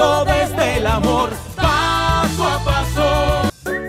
todo desde el amor, paso a paso.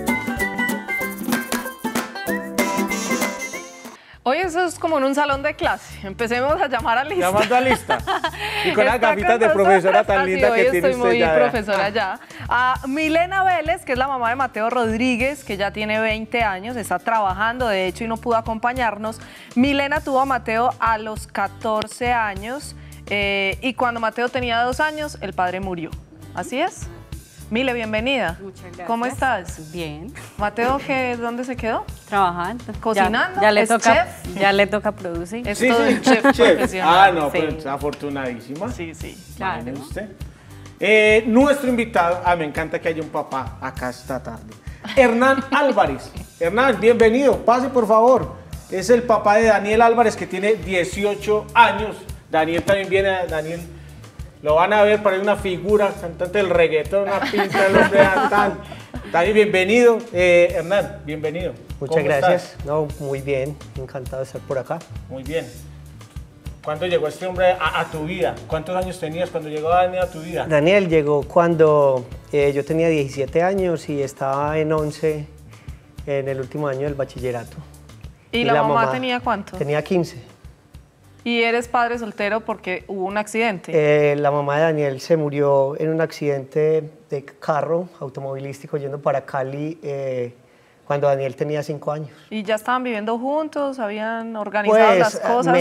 Hoy eso es como en un salón de clase. Empecemos a llamar a lista. Llamando a lista. Y con las gafitas de profesora tan linda que tiene usted ya. Hoy estoy muy profesora ya. A Milena Vélez, que es la mamá de Mateo Rodríguez, que ya tiene 20 años, está trabajando, de hecho, y no pudo acompañarnos. Milena tuvo a Mateo a los 14 años y cuando Mateo tenía 2 años, el padre murió. ¿Así es? Mile, bienvenida. Muchas gracias. ¿Cómo estás? Bien. Mateo, ¿dónde se quedó? Trabajando. ¿Cocinando? Ya le ¿Es toca, chef? ya le toca producir. Es Sí, todo sí, un chef profesional. Ah, no, Sí. pues afortunadísima. Sí, sí. Claro. Imagine usted. Nuestro invitado, me encanta que haya un papá acá esta tarde. Hernán Álvarez. Hernán, bienvenido, pase por favor. Es el papá de Daniel Álvarez, que tiene 18 años. Daniel también viene, Daniel, lo van a ver, para una figura, cantante del reggaetón, una pinta del hombre tal. Daniel, bienvenido. Hernán, bienvenido. Muchas gracias. No, muy bien, encantado de estar por acá. Muy bien. ¿Cuándo llegó este hombre a tu vida? ¿Cuántos años tenías cuando llegó Daniel a tu vida? Daniel llegó cuando yo tenía 17 años y estaba en 11 en el último año del bachillerato. ¿Y la mamá tenía cuánto? Tenía 15. ¿Y eres padre soltero porque hubo un accidente? La mamá de Daniel se murió en un accidente de carro automovilístico yendo para Cali cuando Daniel tenía 5 años. ¿Y ya estaban viviendo juntos? ¿Habían organizado las cosas?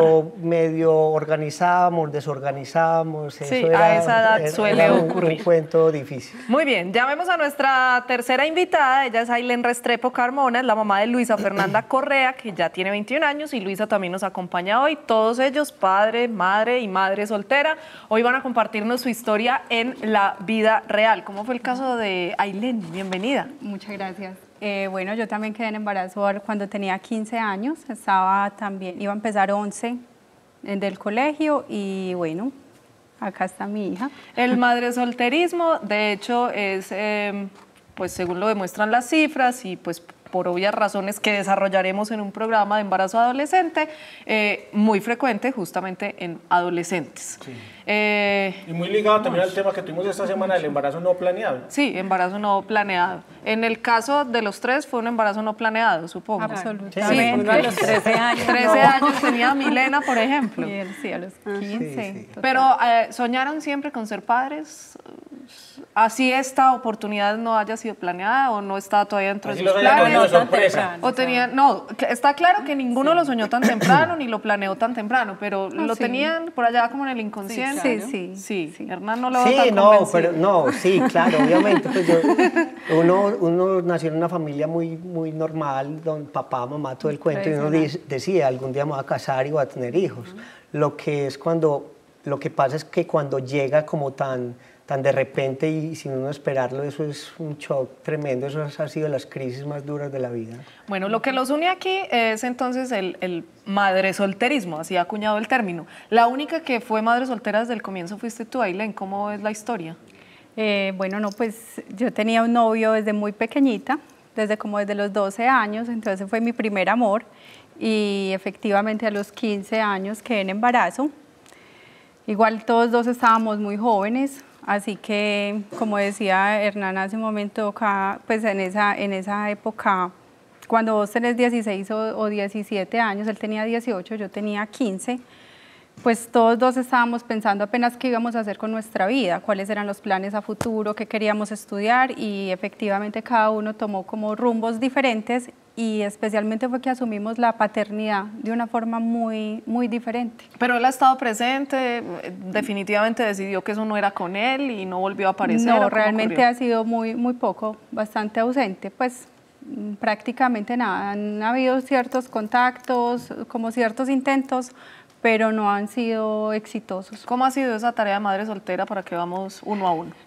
Medio organizábamos, desorganizábamos. Sí, eso a esa edad suele ocurrir. Un cuento difícil. Muy bien, llamemos a nuestra tercera invitada. Ella es Ailén Restrepo Carmona, es la mamá de Luisa Fernanda Correa, que ya tiene 21 años, y Luisa también nos acompaña hoy. Todos ellos, padre, madre y madre soltera. Hoy van a compartirnos su historia en la vida real. ¿Cómo fue el caso de Ailén? Bienvenida. Muchas gracias. Bueno, yo también quedé en embarazo cuando tenía 15 años, iba a empezar 11 del colegio y bueno, acá está mi hija. El madresolterismo, de hecho, es, pues según lo demuestran las cifras y pues por obvias razones que desarrollaremos en un programa de embarazo adolescente, muy frecuente justamente en adolescentes. Sí. Y muy ligado también al tema que tuvimos esta semana del embarazo no planeado. Sí, embarazo no planeado. En el caso de los tres fue un embarazo no planeado, supongo. Absolutamente. Sí, A los 13 años. 13 años tenía Milena, por ejemplo. Sí, a los 15. Sí. Pero ¿soñaron siempre con ser padres? ¿Así esta oportunidad no haya sido planeada o no estaba todavía dentro de sus planes? Sorpresa. O tenían, no, está claro que ninguno lo soñó tan temprano ni lo planeó tan temprano, pero lo tenían por allá como en el inconsciente. Sí. Hernán no lo veo tan convencido. Sí, claro, obviamente. Pues uno nació en una familia muy normal, donde papá, mamá, todo el cuento, y uno decía, algún día me voy a casar y voy a tener hijos. Lo que pasa es que cuando llega como tan de repente y sin uno esperarlo, eso es un shock tremendo. Eso ha sido las crisis más duras de la vida. Bueno, lo que los une aquí es entonces el madresolterismo, así ha acuñado el término. La única que fue madre soltera desde el comienzo fuiste tú, Ailén. ¿Cómo es la historia? Bueno, no, pues yo tenía un novio desde muy pequeñita, desde los 12 años, entonces fue mi primer amor y efectivamente a los 15 años quedé en embarazo. Igual todos dos estábamos muy jóvenes. Así que, como decía Hernán hace un momento, pues en esa época, cuando vos tenés 16 o 17 años, él tenía 18, yo tenía 15, pues todos dos estábamos pensando apenas qué íbamos a hacer con nuestra vida, cuáles eran los planes a futuro, qué queríamos estudiar y efectivamente cada uno tomó como rumbos diferentes y especialmente fue que asumimos la paternidad de una forma muy diferente. Pero él ha estado presente, definitivamente decidió que eso no era con él y no volvió a aparecer. No, realmente ha sido muy poco, bastante ausente, pues prácticamente nada. Han habido ciertos contactos, como ciertos intentos, pero no han sido exitosos. ¿Cómo ha sido esa tarea de madre soltera para que vamos uno a uno?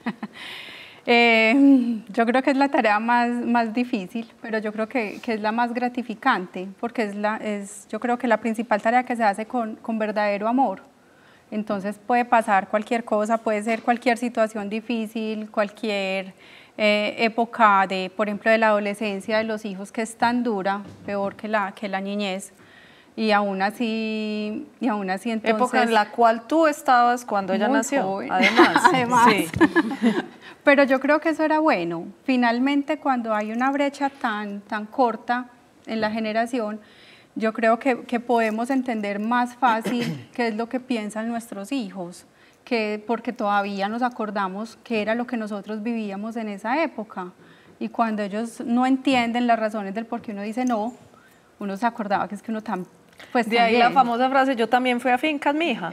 Yo creo que es la tarea más difícil, pero yo creo que es la más gratificante, porque yo creo que la principal tarea que se hace con verdadero amor. Entonces puede pasar cualquier cosa, puede ser cualquier situación difícil, cualquier época por ejemplo, de la adolescencia de los hijos, que es tan dura, peor que la niñez. Y aún así entonces... Época en la cual tú estabas cuando ella Muy nació, joven. además. Sí. Pero yo creo que eso era bueno. Finalmente, cuando hay una brecha tan corta en la generación, yo creo que podemos entender más fácil qué es lo que piensan nuestros hijos, porque todavía nos acordamos qué era lo que nosotros vivíamos en esa época. Y cuando ellos no entienden las razones del por qué uno dice no, uno se acordaba que es que uno pues De ahí también. la famosa frase, yo también fui a fincas, mija.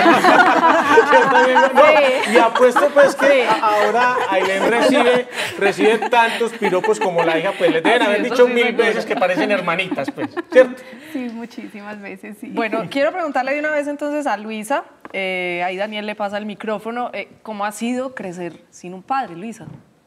Y apuesto pues que ahora Ailén recibe tantos piropos como la hija, pues les deben haber eso dicho sí 1000 seguro. veces que parecen hermanitas, pues, ¿cierto? Sí, muchísimas veces, sí. Bueno, quiero preguntarle de una vez entonces a Luisa, ahí Daniel le pasa el micrófono, ¿cómo ha sido crecer sin un padre, Luisa?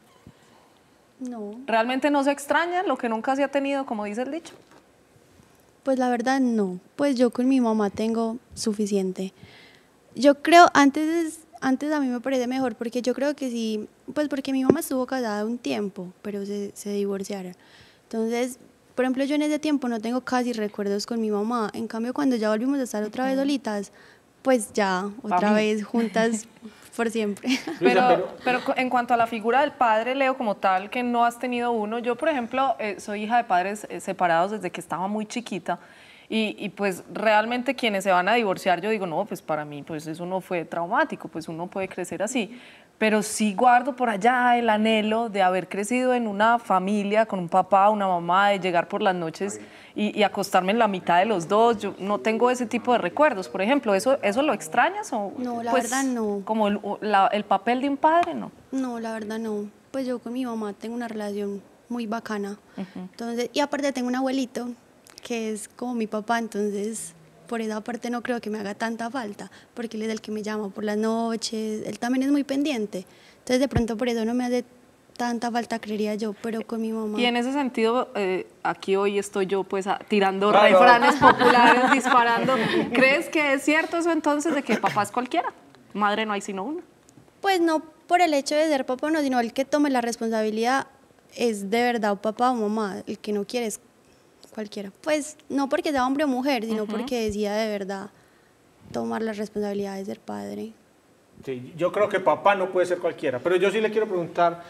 No, ¿Realmente no se extraña lo que nunca se ha tenido, como dice el dicho? pues la verdad no. Pues yo con mi mamá tengo suficiente. Yo creo, antes a mí me parece mejor, porque yo creo que sí, pues porque mi mamá estuvo casada un tiempo, pero se divorciaron. Entonces, por ejemplo, yo en ese tiempo no tengo casi recuerdos con mi mamá. En cambio, cuando ya volvimos a estar otra vez solitas, pues ya, otra vez juntas por siempre. Luisa, Pero en cuanto a la figura del padre, Leo, como tal, que no has tenido uno, yo, por ejemplo, soy hija de padres separados desde que estaba muy chiquita y pues realmente quienes se van a divorciar, yo digo, no, pues para mí pues eso no fue traumático, pues uno puede crecer así, pero sí guardo por allá el anhelo de haber crecido en una familia, con un papá, una mamá, de llegar por las noches y acostarme en la mitad de los dos. Yo no tengo ese tipo de recuerdos, por ejemplo. ¿Eso lo extrañas? O, No, la pues, verdad no. Como el papel de un padre, ¿no? No, la verdad no. Pues yo con mi mamá tengo una relación muy bacana. Entonces, y aparte tengo un abuelito que es como mi papá, entonces por esa parte no creo que me haga tanta falta, porque él es el que me llama por las noches, él también es muy pendiente. Entonces de pronto por eso no me hace tanta falta, creería yo, pero con mi mamá. Y en ese sentido, aquí hoy estoy yo pues tirando Claro. refranes populares, disparando. ¿Crees que es cierto eso entonces de que papá es cualquiera? Madre no hay sino una. Pues no por el hecho de ser papá o no, sino el que tome la responsabilidad es de verdad papá o mamá, el que no quiere es cualquiera. Pues no porque sea hombre o mujer, sino porque decida de verdad tomar la responsabilidad de ser padre. Sí, yo creo que papá no puede ser cualquiera, pero yo sí le quiero preguntar,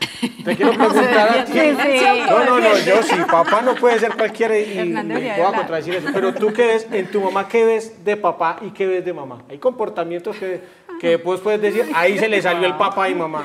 a ti. No, yo sí, papá no puede ser cualquiera y Hernán me debería voy a hablar. contradecir eso, pero tú qué ves, en tu mamá, ¿qué ves de papá y qué ves de mamá? Hay comportamientos que después puedes decir, ahí se le salió el papá y mamá.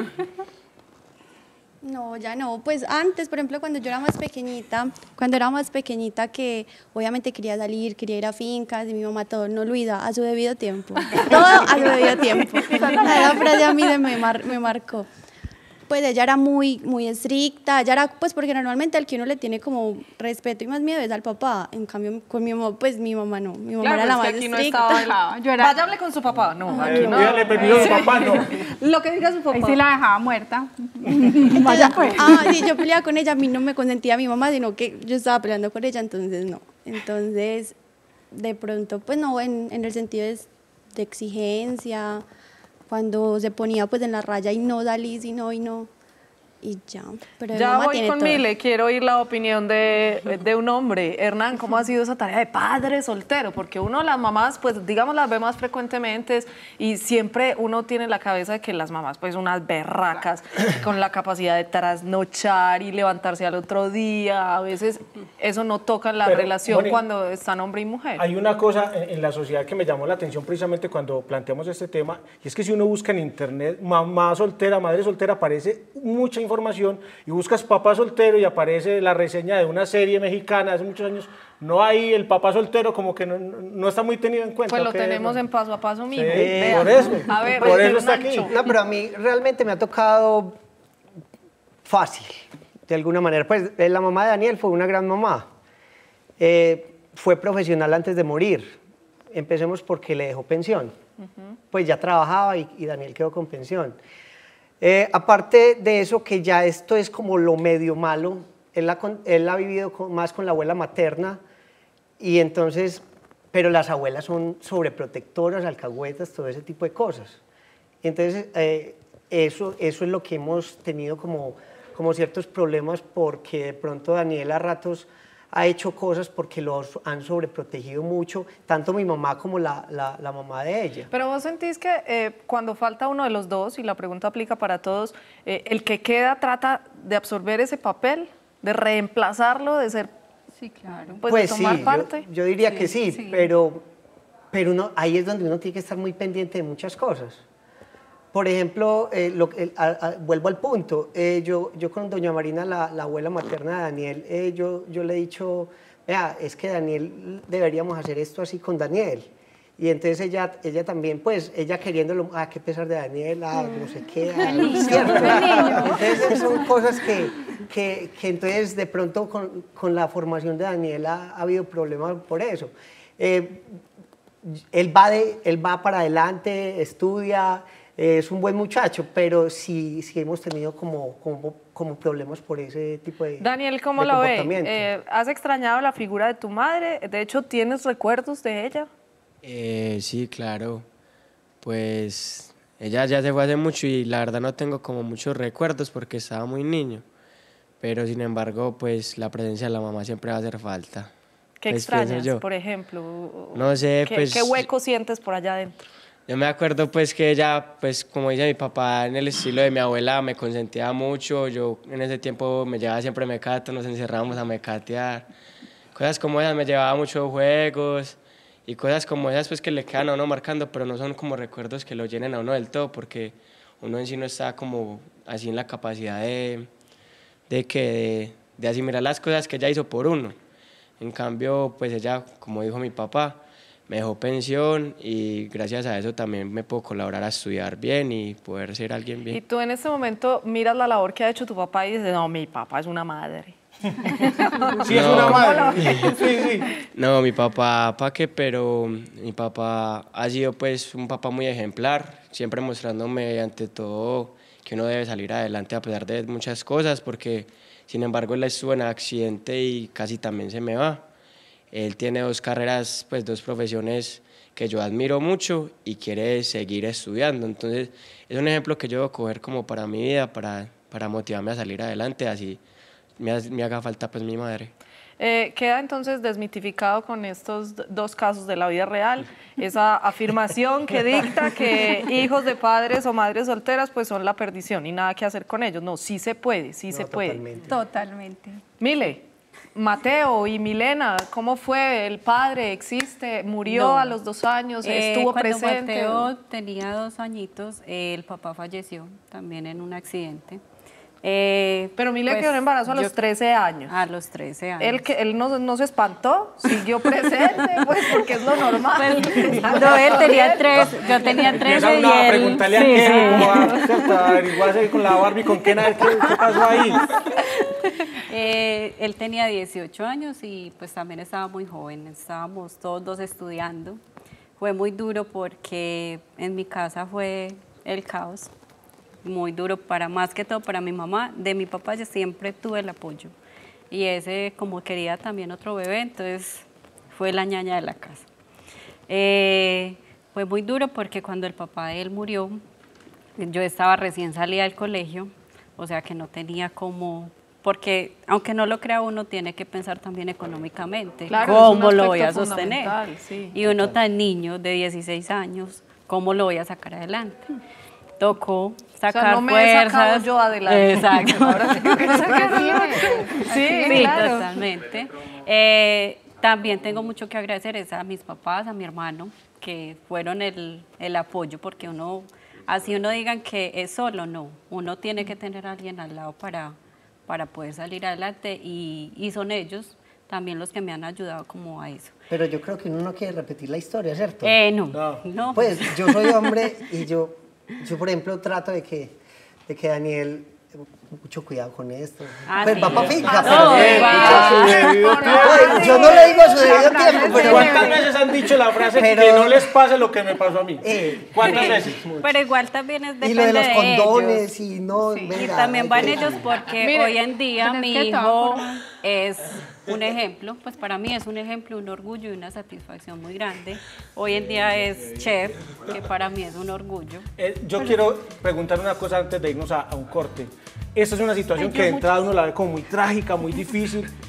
No, ya no. Pues antes, por ejemplo, cuando era más pequeñita, que obviamente quería salir, quería ir a fincas, y mi mamá todo, no, Luisa, a su debido tiempo. Todo a su debido tiempo. Esa frase a mí me marcó. Pues ella era muy estricta, ella era, pues porque normalmente al que uno le tiene como respeto y más miedo es al papá. En cambio, con mi mamá, pues mi mamá no. Mi mamá era la es más que aquí no estricta. estaba Vaya, hable con su papá. No, aquí no. Pídale permiso a su papá, no. Lo que diga su papá. Ahí sí la dejaba muerta. Entonces, Vaya pues. sí, yo peleaba con ella, a mí no me consentía mi mamá, sino que yo estaba peleando con ella, entonces no. Entonces, de pronto, pues no, en el sentido de exigencia, cuando se ponía pues en la raya y no salís y no, y ya. Pero mi Ya mamá voy tiene con todo. Mile, quiero oír la opinión de un hombre. Hernán, ¿cómo ha sido esa tarea de padre soltero? Porque uno, las mamás, pues digamos, las ve más frecuentemente y siempre uno tiene en la cabeza de que las mamás, pues unas berracas, con la capacidad de trasnochar y levantarse al otro día. A veces eso no toca la Pero, relación Moni, cuando están hombre y mujer. Hay una cosa en la sociedad que me llamó la atención precisamente cuando planteamos este tema, y es que si uno busca en internet mamá soltera, madre soltera, aparece mucha información, y buscas papá soltero y aparece la reseña de una serie mexicana de hace muchos años. No hay el papá soltero, como que no está muy tenido en cuenta. Pues lo ¿o qué? tenemos en paso a paso, mijo. Sí, Vea. por eso. A ver, Por eso está Hernancho. aquí. No, pero a mí realmente me ha tocado fácil, de alguna manera. Pues la mamá de Daniel fue una gran mamá. Fue profesional antes de morir. Empecemos porque le dejó pensión. Pues ya trabajaba y Daniel quedó con pensión. Aparte de eso, que ya esto es como lo medio malo, él ha vivido más con la abuela materna, y entonces, pero las abuelas son sobreprotectoras, alcahuetas, todo ese tipo de cosas. Y entonces, eso es lo que hemos tenido como ciertos problemas, porque de pronto Daniel a ratos ha hecho cosas porque los han sobreprotegido mucho, tanto mi mamá como la mamá de ella. Pero vos sentís que cuando falta uno de los dos, y la pregunta aplica para todos, el que queda trata de absorber ese papel, de reemplazarlo, de ser, Sí, claro. pues Pues de tomar sí, parte. yo diría que sí, sí. pero ahí es donde uno tiene que estar muy pendiente de muchas cosas. Por ejemplo, vuelvo al punto, yo con doña Marina, la abuela materna de Daniel, yo le he dicho, vea, es que Daniel, deberíamos hacer esto así con Daniel. Y entonces ella también, pues, ella queriéndolo, qué pesar de Daniel, no sé qué, ¿cierto? Entonces son cosas que entonces de pronto con la formación de Daniel ha habido problemas por eso. Él va para adelante, estudia, es un buen muchacho, pero sí hemos tenido como problemas por ese tipo de Daniel, ¿cómo de lo comportamiento. ve? ¿Has extrañado la figura de tu madre? De hecho, ¿tienes recuerdos de ella? Sí, claro. Pues ella ya se fue hace mucho y la verdad no tengo como muchos recuerdos porque estaba muy niño. Pero sin embargo, pues la presencia de la mamá siempre va a hacer falta. ¿Qué Pues, pienso extrañas, yo. por ejemplo? No sé, pues... ¿Qué hueco sientes por allá adentro? Yo me acuerdo pues que ella, pues como dice mi papá, en el estilo de mi abuela me consentía mucho. Yo en ese tiempo me llevaba siempre mecato, nos encerrábamos a mecatear. Cosas como esas, me llevaba muchos juegos y cosas como esas pues que le quedan a uno marcando, pero no son como recuerdos que lo llenen a uno del todo porque uno en sí no está como así en la capacidad de asimilar las cosas que ella hizo por uno. En cambio, pues ella, como dijo mi papá, me dejó pensión y gracias a eso también me puedo colaborar a estudiar bien y poder ser alguien bien. Y tú en este momento miras la labor que ha hecho tu papá y dices, no, mi papá es una madre. Sí, es una madre. Sí, sí. No, mi papá, ¿pa' qué? Pero mi papá ha sido pues un papá muy ejemplar, siempre mostrándome ante todo que uno debe salir adelante a pesar de muchas cosas, porque sin embargo él estuvo en accidente y casi también se me va. Él tiene dos carreras, pues dos profesiones que yo admiro mucho y quiere seguir estudiando. Entonces es un ejemplo que yo debo coger como para mi vida, para motivarme a salir adelante, así me haga falta pues mi madre. Queda entonces desmitificado con estos dos casos de la vida real, esa afirmación que dicta que hijos de padres o madres solteras pues son la perdición y nada que hacer con ellos. No, sí se puede, sí se puede. Totalmente. Totalmente. Mile, Mateo y Milena, ¿cómo fue? ¿El padre existe? ¿Murió No. a los 2 años? ¿Estuvo Cuando presente? Mateo tenía 2 añiñitos, el papá falleció también en un accidente. Pero Mile Pues, quedó en embarazo a los 13 años. A los 13 años. Él no se espantó, siguió presente, pues porque es lo normal. No, él tenía 3, yo tenía 13 Esa es y una él... preguntarle a sí, Kevin, sí. como a averiguarse con la Barbie, con qué pasó ahí. Él tenía 18 años y pues también estaba muy joven, estábamos todos dos estudiando. Fue muy duro porque en mi casa fue el caos, muy duro más que todo para mi mamá. De mi papá yo siempre tuve el apoyo y ese como quería también otro bebé, entonces fue la ñaña de la casa. Fue muy duro porque cuando el papá de él murió, yo estaba recién salida del colegio, o sea que no tenía como... Porque aunque no lo crea uno, tiene que pensar también económicamente. Claro, es un ¿Cómo lo voy a aspecto sostener? fundamental, sí. Y uno tan niño, de 16 años, ¿cómo lo voy a sacar adelante? Tocó sacar no me he sacado fuerzas. yo adelante. Exacto. Ahora tengo que sacarlo. Sí, Sí, claro. totalmente. También tengo mucho que agradecer es a mis papás, a mi hermano, que fueron el apoyo, porque así uno digan que es solo, no. Uno tiene que tener a alguien al lado para poder salir adelante y son ellos también los que me han ayudado como a eso. Pero yo creo que uno no quiere repetir la historia, ¿cierto? No. Pues yo soy hombre y yo por ejemplo trato de que Daniel, mucho cuidado con esto. Pues Sí. va para finca, No, yo no le digo a su debido tiempo, pero ¿Cuántas veces han dicho la frase Pero- que no les pase lo que me pasó a mí? ¿Cuántas Sí. veces? Pero igual también es y depende lo de los ellos. condones y no, Sí, venga, y también hay van que- ellos porque Mire, hoy en día pero es mi que de todas hijo formas- es un ejemplo, pues para mí es un ejemplo, un orgullo y una satisfacción muy grande. Hoy en día es chef, que para mí es un orgullo. Yo quiero preguntar una cosa antes de irnos a un corte. Esta es una situación que de entrada uno la ve como muy trágica, muy difícil.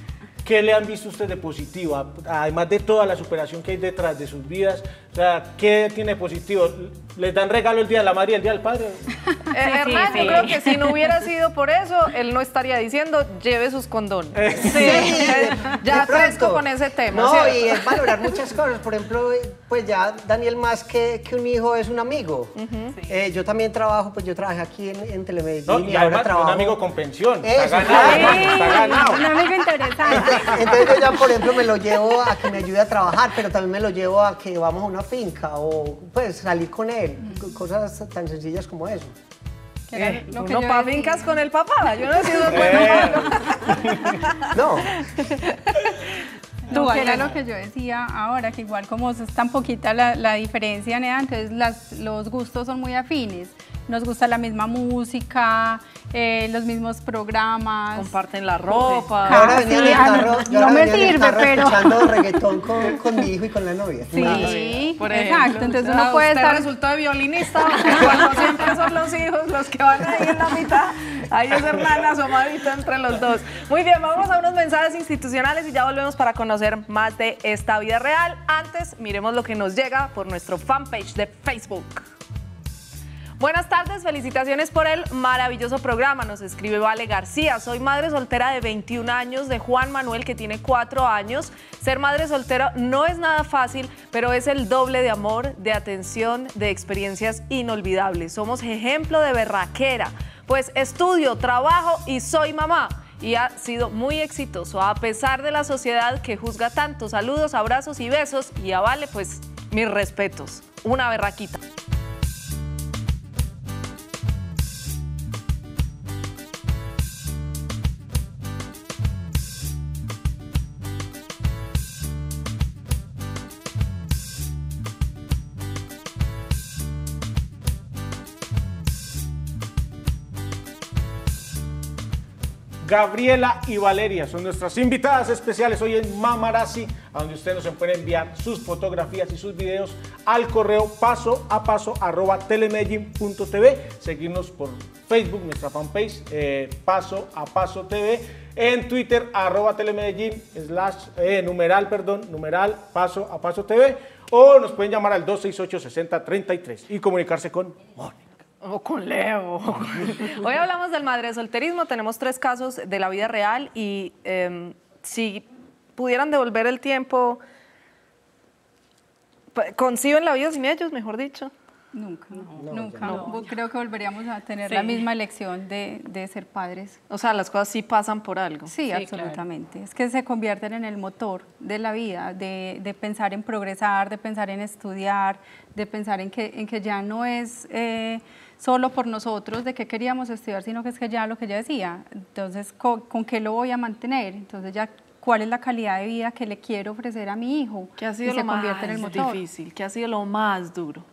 ¿Qué le han visto ustedes de positivo? Además de toda la superación que hay detrás de sus vidas, o sea, ¿qué tiene positivo? ¿Les dan regalo el Día de la Madre y el Día del Padre? Hernán, yo creo que si no hubiera sido por eso, él no estaría diciendo, lleve sus condones. Ya fresco con ese tema. No, ¿cierto? y es valorar muchas cosas. Por ejemplo, pues ya Daniel más que un hijo es un amigo. Yo también trabajo, pues yo trabajé aquí en Telemedellín No, y y ahora además trabajo. un amigo con pensión. Eso, Está ganado, está ganado. Un amigo interesante. Entonces yo ya, por ejemplo, me lo llevo a que me ayude a trabajar, pero también me lo llevo a que vamos a una finca o pues salir con él, cosas tan sencillas como eso. Que era lo que Uno yo pa' decía. fincas con el papá. Yo no he sido bueno o malo. No, No, que era lo que yo decía ahora, que igual como es tan poquita la diferencia, Nea, entonces los gustos son muy afines. Nos gusta la misma música, los mismos programas. Comparten la ropa. ahora venía en el carro, yo no ahora me venía en el sirve, carro pero... escuchando reggaetón con mi hijo y con la novia. Sí, Por exacto. ejemplo. Entonces O sea, uno puede usted estar... resultó de violinista, cuando siempre son los hijos los que van ahí en la mitad. Ahí es Hernán asomadito entre los dos. Muy bien, vamos a unos mensajes institucionales y ya volvemos para conocer más de esta vida real. Antes, miremos lo que nos llega por nuestro fanpage de Facebook. Buenas tardes, felicitaciones por el maravilloso programa, nos escribe Vale García. Soy madre soltera de 21 años de Juan Manuel, que tiene 4 años. Ser madre soltera no es nada fácil, pero es el doble de amor, de atención, de experiencias inolvidables. Somos ejemplo de berraquera, pues estudio, trabajo y soy mamá. Y ha sido muy exitoso, a pesar de la sociedad que juzga tanto. Saludos, abrazos y besos. Y a Vale, pues, mis respetos. Una berraquita. Gabriela y Valeria son nuestras invitadas especiales hoy en Mamarazzi, a donde ustedes nos pueden enviar sus fotografías y sus videos al correo pasoapaso@telemedellin.tv. Seguirnos por Facebook, nuestra fanpage Paso a Paso TV, en Twitter @telemedellin numeral Paso a Paso TV, o nos pueden llamar al 268-6033 y comunicarse con Mónica. O con Leo. Hoy hablamos del madresolterismo, tenemos 3 casos de la vida real y si pudieran devolver el tiempo, ¿conciben la vida sin ellos, mejor dicho? Nunca, nunca. no. Creo que volveríamos a tener Sí. la misma elección de ser padres. O sea, las cosas sí pasan por algo. Sí, absolutamente. Es que se convierten en el motor de la vida, de pensar en progresar, de pensar en estudiar, de pensar en que ya no es solo por nosotros de que queríamos estudiar, sino que es que ya lo que ella decía. Entonces, ¿con qué lo voy a mantener? Entonces, ya, ¿cuál es la calidad de vida que le quiero ofrecer a mi hijo? ¿Qué ha sido Y lo se convierte en el más motor. difícil? ¿Qué ha sido lo más duro?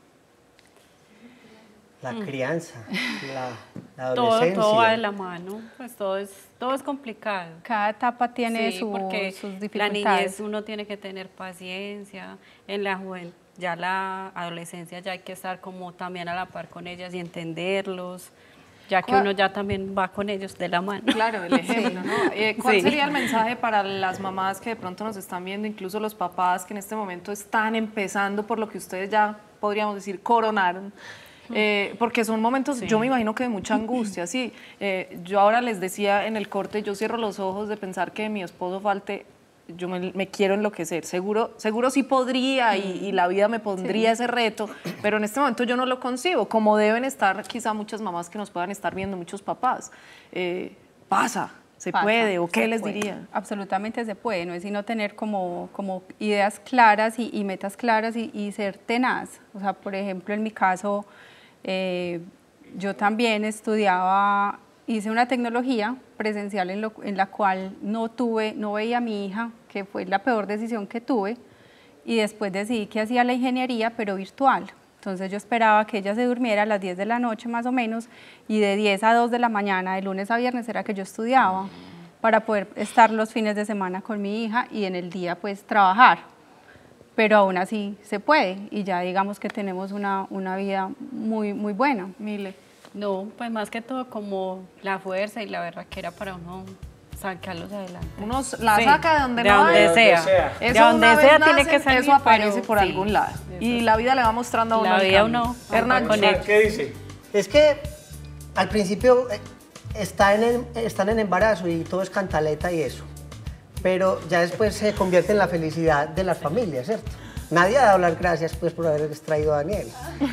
La crianza, la Todo, adolescencia. todo va de la mano, pues todo es complicado. Cada etapa tiene Sí, porque sus la dificultades. niñez uno tiene que tener paciencia, en la juventud, ya la adolescencia ya hay que estar como también a la par con ellas y entenderlos, ya que uno ya también va con ellos de la mano. Claro, el ejemplo, ¿no? ¿Cuál Sí. sería el mensaje para las mamás que de pronto nos están viendo, incluso los papás que en este momento están empezando por lo que ustedes ya podríamos decir coronaron? Porque son momentos, yo me imagino que de mucha angustia, sí. Yo ahora les decía en el corte, yo cierro los ojos de pensar que mi esposo falte, yo me quiero enloquecer. Seguro sí podría y la vida me pondría ese reto, pero en este momento yo no lo concibo, como deben estar quizá muchas mamás que nos puedan estar viendo, muchos papás. Pasa. ¿Se Pasa, puede? ¿O qué se les puede. diría? Absolutamente se puede, no es sino tener como ideas claras y metas claras y ser tenaz. O sea, por ejemplo, en mi caso, yo también estudiaba, hice una tecnología presencial en la cual no veía a mi hija, que fue la peor decisión que tuve, y después decidí que hacía la ingeniería, pero virtual. Entonces yo esperaba que ella se durmiera a las 10 de la noche más o menos, y de 10 a 2 de la mañana, de lunes a viernes, era que yo estudiaba para poder estar los fines de semana con mi hija y en el día pues trabajar. Pero aún así se puede y ya digamos que tenemos una vida muy, muy buena. Mile. No, pues más que todo como la fuerza y la verdad que era para uno sacarlos adelante. Uno la Sí, saca de donde de no donde hay. sea. sea. Eso De donde una vez sea nacen, tiene que salir, eso aparece pero por sí, algún lado. eso Y sí. la vida le va mostrando a uno La el vida camino. uno va Hernán, con él. ¿Qué dice? Es que al principio están en embarazo y todo es cantaleta y eso, pero ya después se convierte en la felicidad de las familias, ¿cierto? Nadie ha dado las gracias pues por haber extraído a Daniel,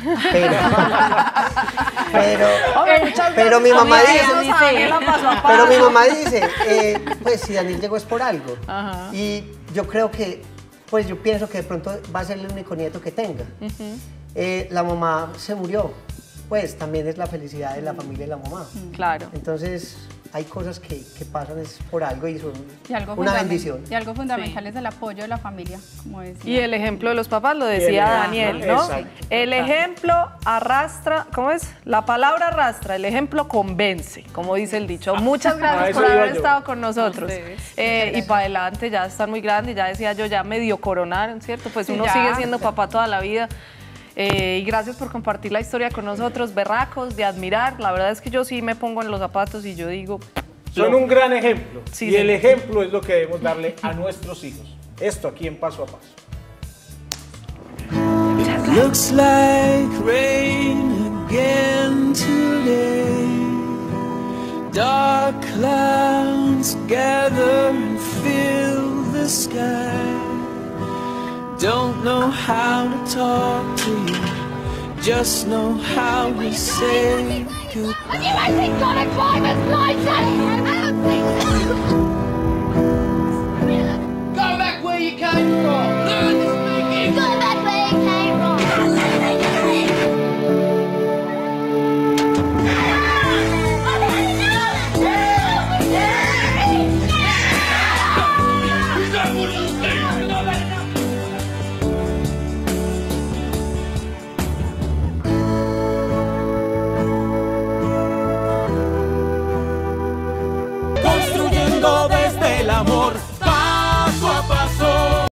pero mi mamá dice, pues si Daniel llegó es por algo. Ajá. Y yo creo que, pues yo pienso que de pronto va a ser el único nieto que tenga. La mamá se murió, pues también es la felicidad de la familia de la mamá. Claro. Entonces hay cosas que pasan es por algo y son Y algo una fundamental- bendición. Y algo fundamental es el apoyo de la familia, como decía. Y el ejemplo de los papás lo Y el decía ejemplo, Daniel, ¿no? exacto. El ejemplo arrastra, ¿cómo es? La palabra arrastra, el ejemplo convence, como dice el dicho. Muchas a gracias eso por iba haber yo. estado con nosotros. ustedes. Y para adelante, ya están muy grandes, ya decía yo, ya medio coronaron, ¿cierto? Pues Sí, uno ya. sigue siendo papá toda la vida. Y gracias por compartir la historia con nosotros, berracos, de admirar. La verdad es que yo sí me pongo en los zapatos y yo digo... Son un gran ejemplo. Sí, y el señor. ejemplo es lo que debemos darle a nuestros hijos. Esto aquí en Paso a Paso. Looks like rain again today. Dark clouds gather and fill the sky. Don't know how to talk to you, just know how to say goodbye. Go back where you came from. Learn to speak English. Go back where you came from. You don't want to speak. Construyendo desde el amor, paso a paso.